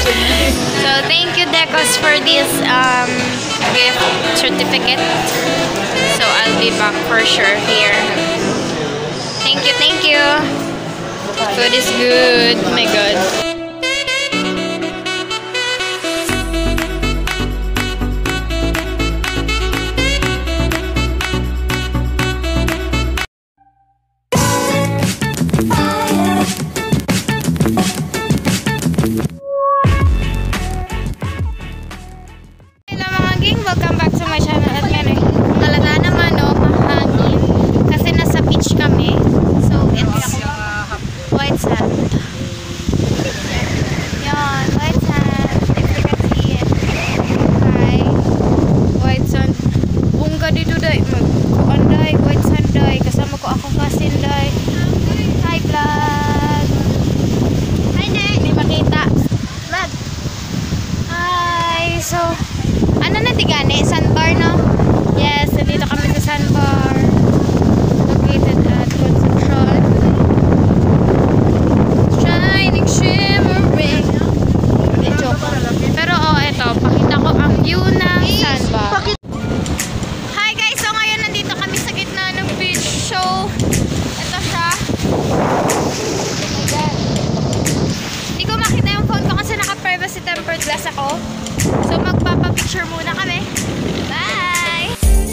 So thank you Decos for this gift certificate. So I'll be back for sure here. Thank you, thank you. Food is good. Oh my god. Welcome back to my channel. At ngayon talaga naman mahangin kasi nasa beach kami, so it's white sand. Yan, white sand, if you can see it. Hi, white sand. Bungga dito day, magkuanday, white sand day, kasama ko akong kasin day. Hi vlog. Hi ne, hindi makita vlog. Hi, so ano na tigani? Sandbar, no? Yes, nandito kami sa sandbar. Located at Concepcion. Shining, shimmering. Pero eto, pakita ko ang view ng sandbar. Hi guys! So ngayon nandito kami sa gitna ng beach. So, ito siya. Hindi ko makita yung phone ko kasi naka-privacy tempered glass ako. So magpapapicture muna kami. Bye!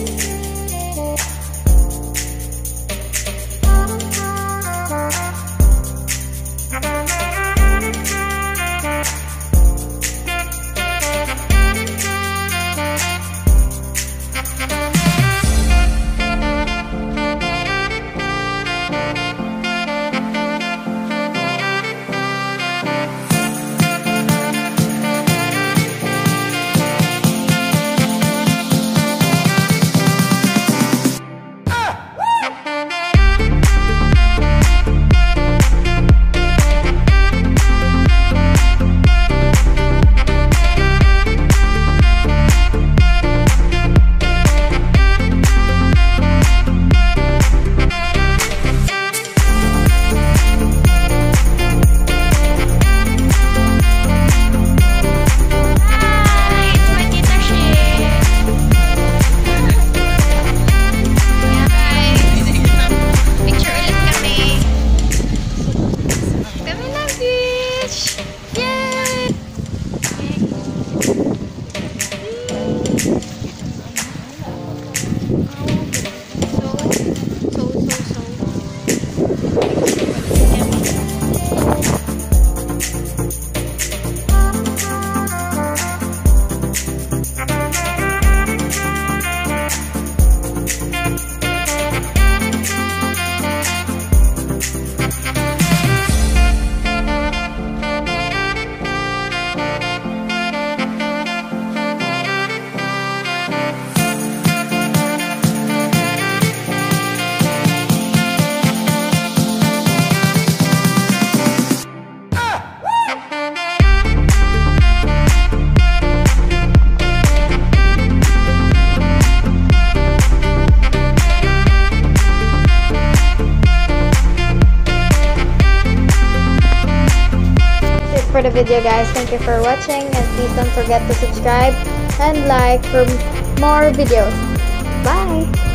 For the video guys, thank you for watching and please don't forget to subscribe and like for more videos. Bye!